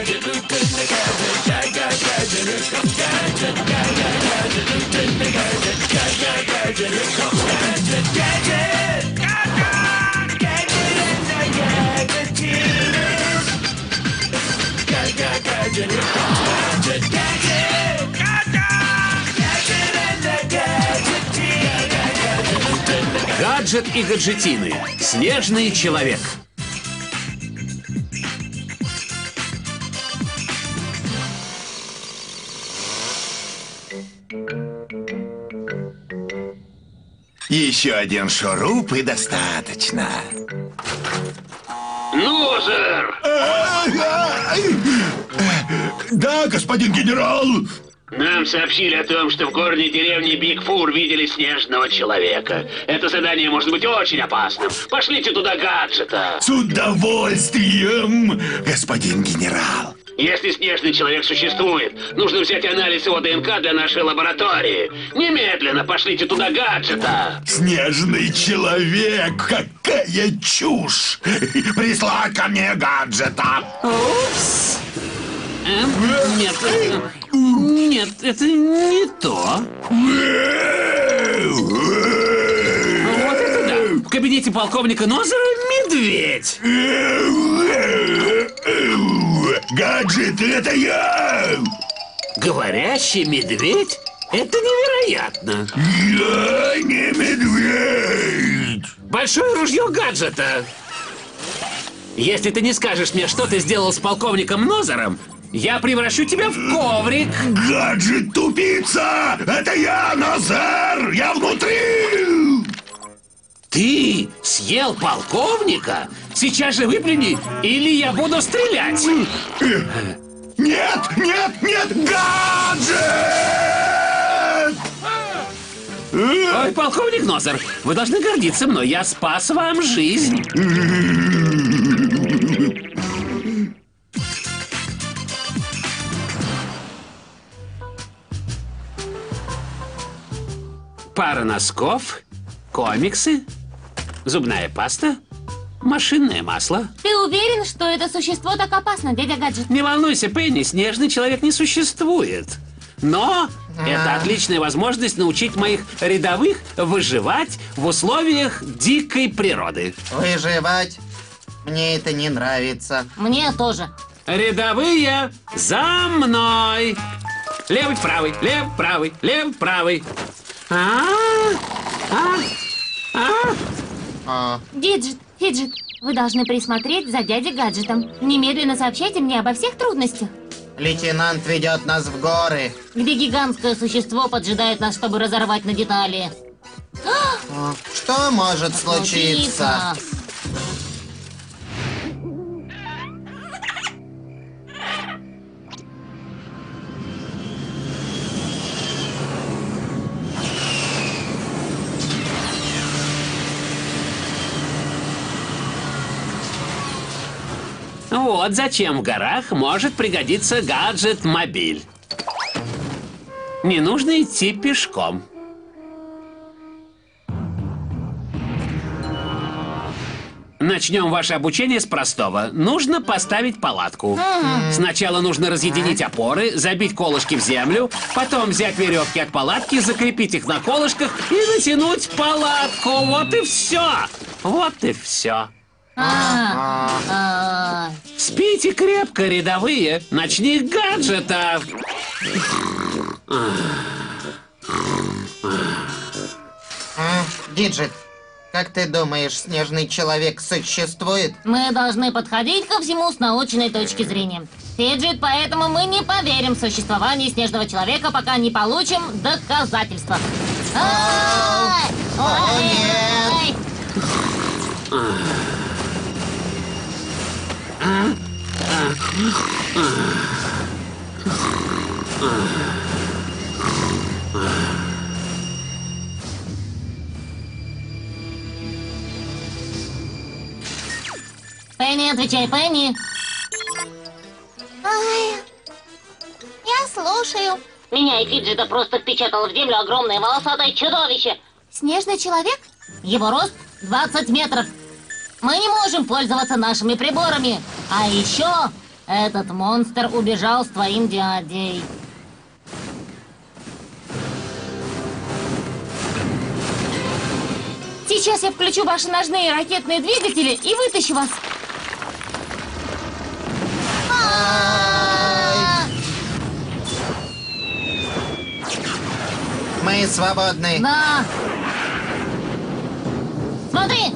Гаджет и гаджетины. Снежный человек. Еще один шуруп и достаточно. Нозер! Да, господин генерал. Нам сообщили о том, что в горной деревне Бигфур видели снежного человека. Это задание может быть очень опасным. Пошлите туда гаджета. С удовольствием, господин генерал. Если снежный человек существует, нужно взять анализ его ДНК для нашей лаборатории. Немедленно пошлите туда гаджета. Снежный человек, какая чушь! Прислать ко мне гаджета. Упс. Нет, нет, это не то. Вот это да. В кабинете полковника Нозера медведь. Гаджет, это я! Говорящий медведь? Это невероятно. Я не медведь! Большое ружье гаджета. Если ты не скажешь мне, что ты сделал с полковником Нозером, я превращу тебя в коврик. Гаджет, тупица! Это я, Нозер! Я внутри! Ты съел полковника? Сейчас же выплюни, или я буду стрелять. Нет, нет, нет! Гаджет! Ой, полковник Нозер, вы должны гордиться мной. Я спас вам жизнь. Пара носков, комиксы, зубная паста, машинное масло. Ты уверен, что это существо так опасно, дядя Гаджет? Не волнуйся, Пенни, снежный человек не существует. Но это отличная возможность научить моих рядовых выживать в условиях дикой природы. Выживать? Мне это не нравится. Мне тоже. Рядовые, за мной! Левый, правый, левый, правый, левый, правый. Диджит, Фиджит, вы должны присмотреть за дядей Гаджетом. Немедленно сообщайте мне обо всех трудностях. Лейтенант ведет нас в горы. Где гигантское существо поджидает нас, чтобы разорвать на детали. Что может случиться? Вот зачем в горах может пригодиться гаджет-мобиль. Не нужно идти пешком. Начнем ваше обучение с простого. Нужно поставить палатку. Сначала нужно разъединить опоры, забить колышки в землю, потом взять веревки от палатки, закрепить их на колышках и натянуть палатку. Вот и все. Вот и все. Спите крепко, рядовые. Ночных гаджетов. Диджит, как ты думаешь, снежный человек существует? Мы должны подходить ко всему с научной точки зрения. Фиджит, поэтому мы не поверим в существование снежного человека, пока не получим доказательства. О, нет! Пенни, отвечай, Пенни. Я слушаю. Меня и Фиджита просто впечатало в землю огромное волосатое чудовище. Снежный человек? Его рост 20 метров. Мы не можем пользоваться нашими приборами. А еще Этот монстр убежал с твоим дядей. Сейчас я включу ваши ножные ракетные двигатели и вытащу вас. Мы свободны. Да. Смотри.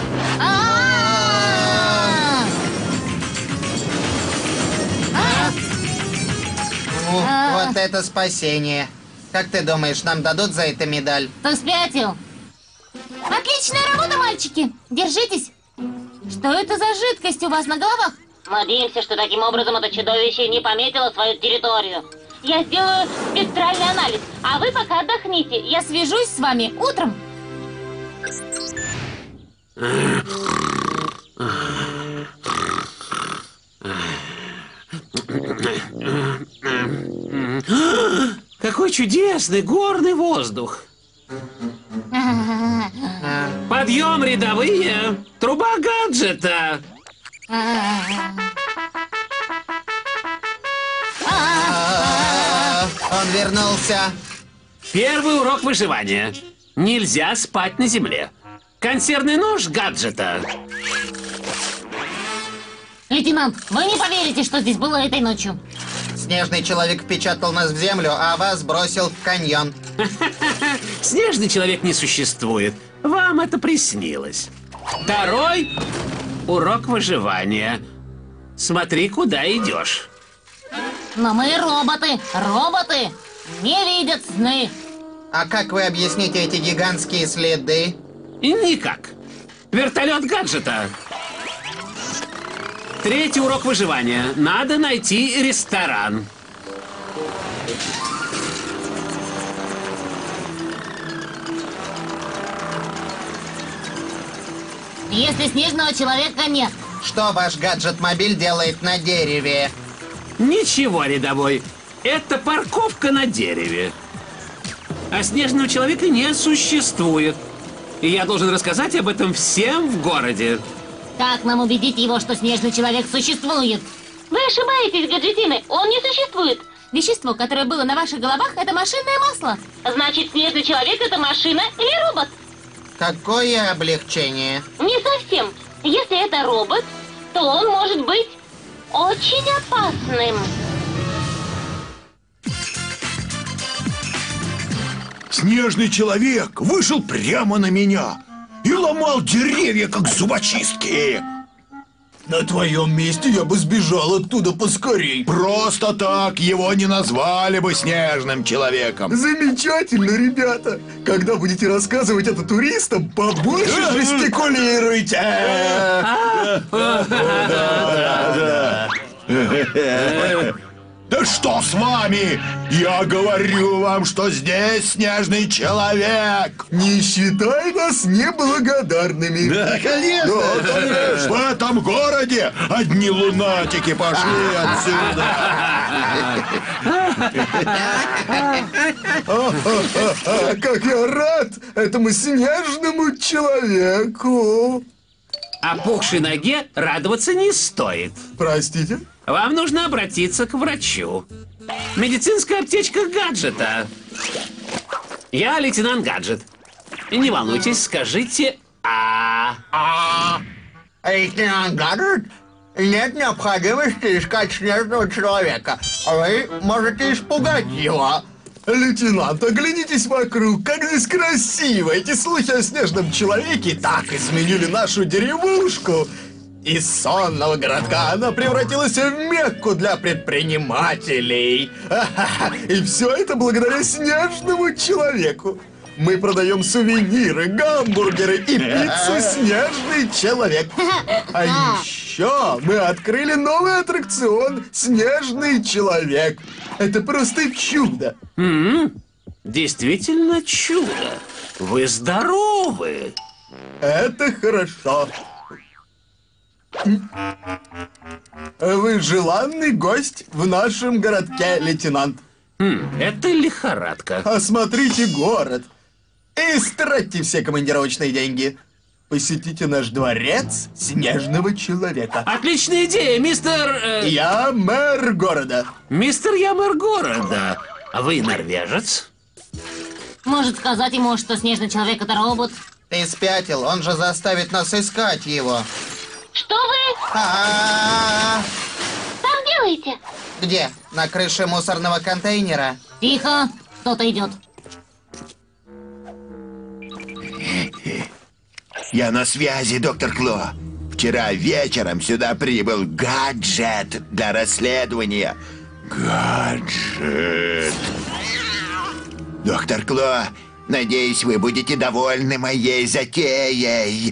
Вот это спасение. Как ты думаешь, нам дадут за это медаль? Ты спятил? Отличная работа, мальчики! Держитесь! Что это за жидкость у вас на головах? Надеемся, что таким образом это чудовище не пометило свою территорию. Я сделаю спектральный анализ, а вы пока отдохните. Я свяжусь с вами утром. Какой чудесный горный воздух! Подъем, рядовые! Труба гаджета! Он вернулся. Первый урок выживания. Нельзя спать на земле. Консервный нож гаджета. Лейтенант, вы не поверите, что здесь было этой ночью. Снежный человек впечатал нас в землю, а вас бросил в каньон. Снежный человек не существует. Вам это приснилось. Второй урок выживания. Смотри, куда идешь. Но мы роботы. Роботы не видят сны. А как вы объясните эти гигантские следы? И никак. Вертолет гаджета. Третий урок выживания. Надо найти ресторан. Если снежного человека нет. Что ваш гаджет-мобиль делает на дереве? Ничего, рядовой. Это парковка на дереве. А снежного человека не существует. И я должен рассказать об этом всем в городе. Как нам убедить его, что снежный человек существует? Вы ошибаетесь, гаджетины. Он не существует. Вещество, которое было на ваших головах, это машинное масло. Значит, снежный человек это машина или робот? Какое облегчение. Не совсем. Если это робот, то он может быть очень опасным. Снежный человек вышел прямо на меня и ломал деревья, как зубочистки. На твоем месте я бы сбежал оттуда поскорей. Просто так его не назвали бы снежным человеком. Замечательно, ребята. Когда будете рассказывать это туристам, побольше жестикулируйте. Да что с вами? Я говорю вам, что здесь снежный человек. Не считай нас неблагодарными. Да, конечно. В этом городе одни лунатики пошли отсюда. Как я рад этому снежному человеку. Опухшей ноге радоваться не стоит. Простите? Вам нужно обратиться к врачу. Медицинская аптечка гаджета. Я лейтенант Гаджет. Не волнуйтесь, скажите Лейтенант Гаджет, нет необходимости искать снежного человека. Вы можете испугать его. Лейтенант, оглянитесь вокруг, как здесь красиво! Эти слухи о снежном человеке так изменили нашу деревушку. Из сонного городка она превратилась в Мекку для предпринимателей. И все это благодаря снежному человеку. Мы продаем сувениры, гамбургеры и пиццу «Снежный человек». А еще мы открыли новый аттракцион «Снежный человек». Это просто чудо. Действительно чудо. Вы здоровы. Это хорошо. Вы желанный гость в нашем городке, лейтенант. Это лихорадка. Осмотрите город. И истратьте все командировочные деньги. Посетите наш дворец снежного человека. Отличная идея, мистер... Я мэр города. Мистер, я мэр города. А вы норвежец? Может сказать ему, что снежный человек это робот? Ты спятил, он же заставит нас искать его. Что вы А-а-а! там делаете? Где? На крыше мусорного контейнера. Тихо, кто-то идет. Я на связи, доктор Кло. Вчера вечером сюда прибыл гаджет для расследования. Гаджет. Доктор Кло, надеюсь, вы будете довольны моей затеей.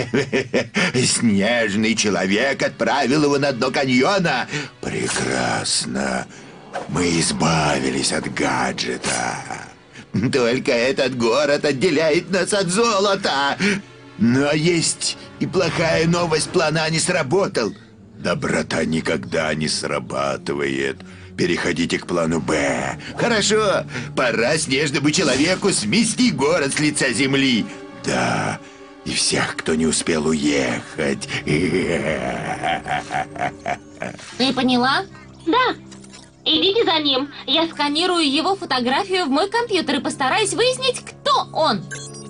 Снежный человек отправил его на дно каньона. Прекрасно. Мы избавились от гаджета. Только этот город отделяет нас от золота. Но есть и плохая новость. План А не сработал. Доброта никогда не срабатывает. Переходите к плану Б. Хорошо, пора снежному человеку смести город с лица земли. Да, и всех, кто не успел уехать. Ты поняла? Да. Идите за ним. Я сканирую его фотографию в мой компьютер и постараюсь выяснить, кто он.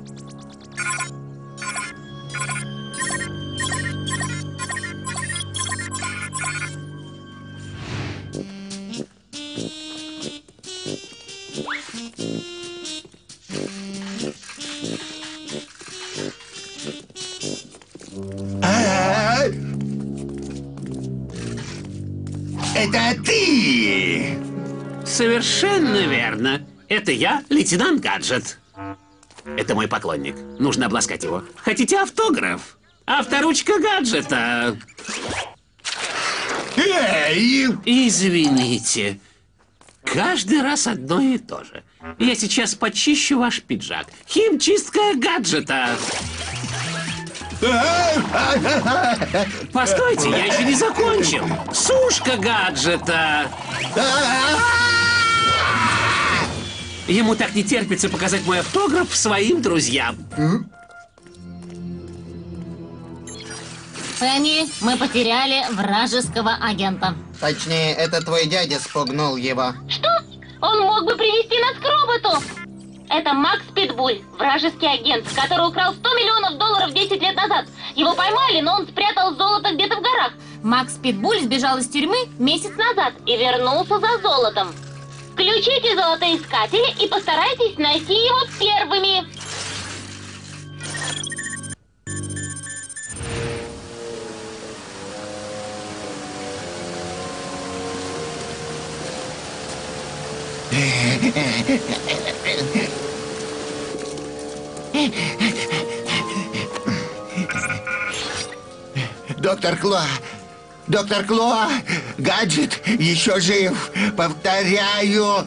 Это ты! Совершенно верно. Это я, лейтенант Гаджет. Это мой поклонник. Нужно обласкать его. Хотите автограф? Авторучка Гаджета. Эй! Извините. Каждый раз одно и то же. Я сейчас почищу ваш пиджак. Химчистка Гаджета. Постойте, я еще не закончил. Сушка Гаджета. Ему так не терпится показать мой автограф своим друзьям. Пенни, мы потеряли вражеского агента. Точнее, это твой дядя спугнул его. Что? Он мог бы привести нас к роботу. Это Макс Питбуль, вражеский агент, который украл $100 миллионов 10 лет назад. Его поймали, но он спрятал золото где-то в горах. Макс Питбуль сбежал из тюрьмы месяц назад. И вернулся за золотом. Включите золотоискатели и постарайтесь найти его первыми. Доктор Кло! Доктор Кло! Гаджет еще жив! Повторяю!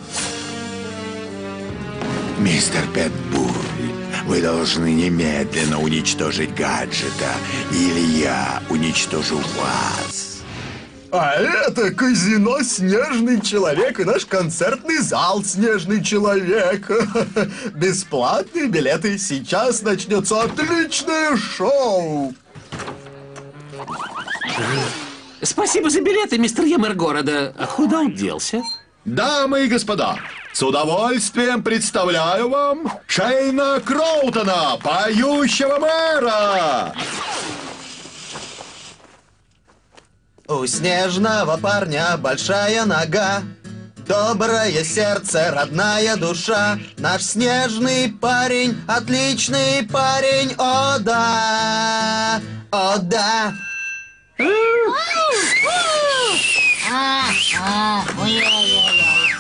Мистер Питбуль, вы должны немедленно уничтожить гаджета, или я уничтожу вас. А это казино «Снежный человек» и наш концертный зал «Снежный человек». Бесплатные билеты. Сейчас начнется отличное шоу. Спасибо за билеты, мистер Ямер города. А куда он делся? Дамы и господа, с удовольствием представляю вам Шейна Кроутона, поющего мэра. У снежного парня большая нога, доброе сердце, родная душа. Наш снежный парень, отличный парень, о да, о да. Ой-ой-ой.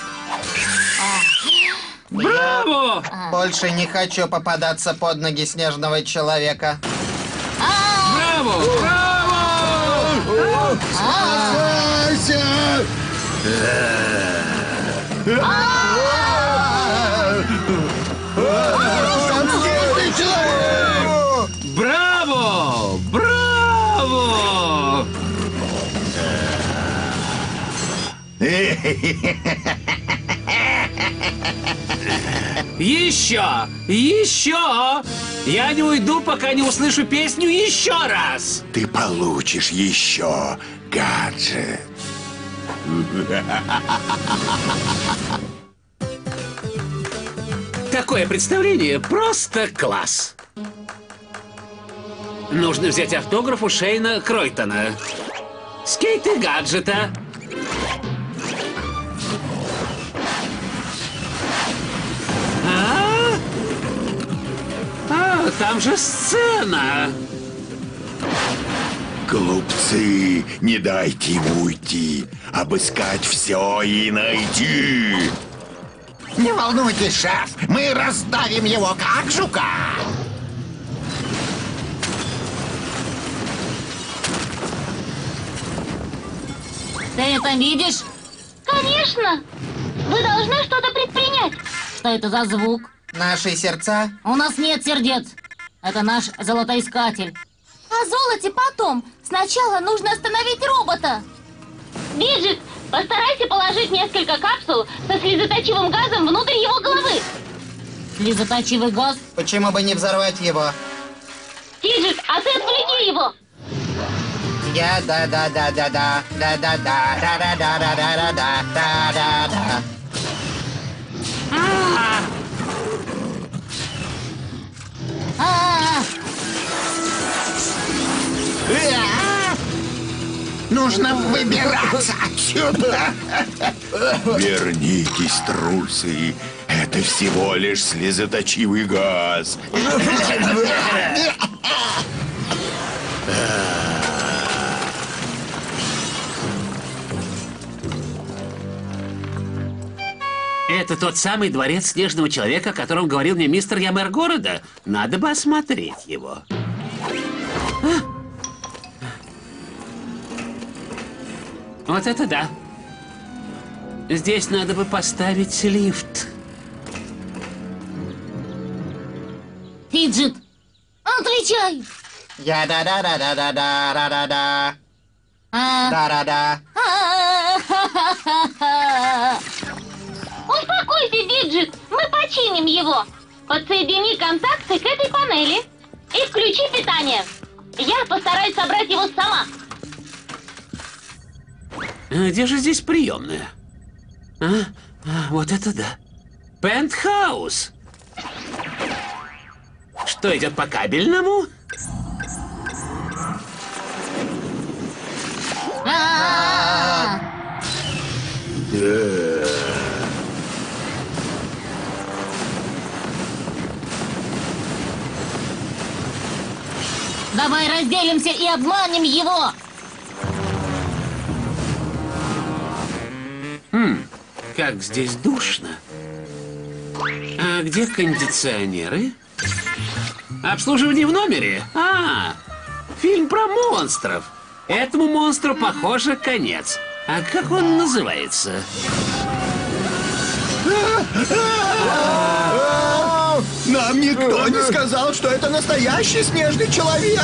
Браво! Больше не хочу попадаться под ноги снежного человека. Браво! Браво! Браво! Браво! Еще! Еще! Я не уйду, пока не услышу песню еще раз. Ты получишь еще, гаджет. Такое представление просто класс. Нужно взять автограф у Шейна Кройтона. Скейты гаджета. Там же сцена. Глупцы, не дайте ему уйти. Обыскать все и найти. Не волнуйтесь, шеф, мы раздавим его, как жука. Ты это видишь? Конечно! Вы должны что-то предпринять. Что это за звук? Наши сердца? У нас нет сердец. Это наш золотоискатель. О золоте потом. Сначала нужно остановить робота. Виджет, постарайся положить несколько капсул со слезоточивым газом внутрь его головы. Слезоточивый газ? Почему бы не взорвать его? Виджет, а ты отвлеки его. Я да-да-да-да-да-да-да-да-да-да-да-да-да-да. Нужно выбираться отсюда. Вернитесь, трусы. Это всего лишь слезоточивый газ. Это тот самый дворец снежного человека, о котором говорил мне мистер Ямер города. Надо бы осмотреть его. Вот это да. Здесь надо бы поставить лифт. Фиджит, отвечай! Я да-да-да-да-да-да-да-да. Да-да-да. Успокойся, Виджет, мы починим его. Подсоедини контакты к этой панели и включи питание. Я постараюсь собрать его сама. Где же здесь приемная? Вот это да. Пентхаус. Что, идет по кабельному? Давай разделимся и обманем его! Как здесь душно. А где кондиционеры? Обслуживание в номере? Фильм про монстров. Этому монстру, похоже, конец. А как он называется? Нам никто не сказал, что это настоящий снежный человек.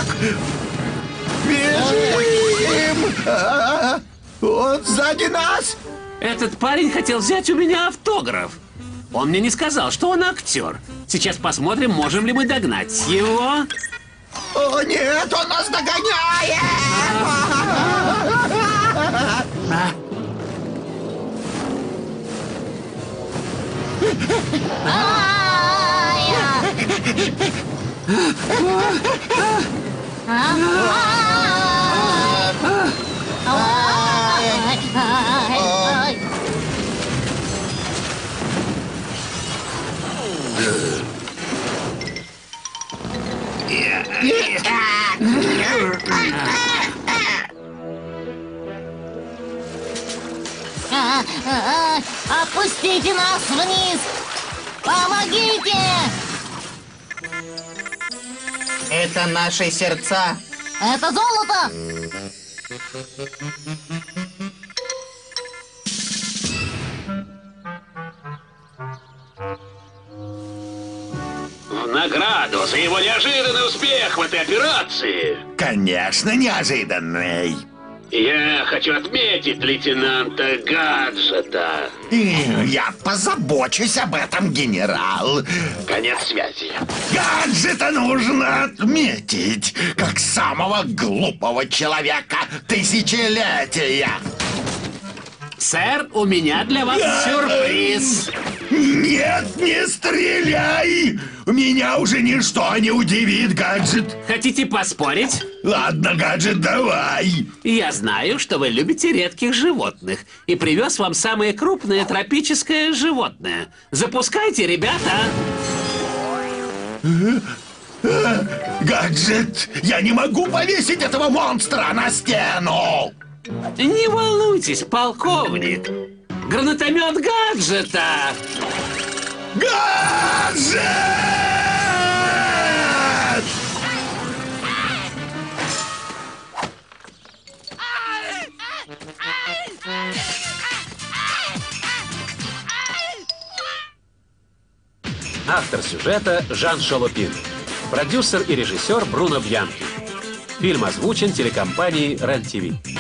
Бежим! Он сзади нас! Этот парень хотел взять у меня автограф. Он мне не сказал, что он актер. Сейчас посмотрим, можем ли мы догнать его. О, нет, он нас догоняет! Опустите нас вниз! Помогите! Это наши сердца. Это золото! В награду за его неожиданный успех в этой операции. Конечно, неожиданный. Я хочу отметить лейтенанта Гаджета. Я позабочусь об этом, генерал. Конец связи. Гаджета нужно отметить, как самого глупого человека тысячелетия. Сэр, у меня для вас сюрприз. Нет, не стреляй! Меня уже ничто не удивит, Гаджет. Хотите поспорить? Ладно, Гаджет, давай. Я знаю, что вы любите редких животных, и привез вам самое крупное тропическое животное. Запускайте, ребята! Гаджет, я не могу повесить этого монстра на стену! Не волнуйтесь, полковник. Гранатомет Гаджета! Гаджет! Автор сюжета Жан Шолопин. Продюсер и режиссер Бруно Бьянки. Фильм озвучен телекомпанией РЕН-ТВ.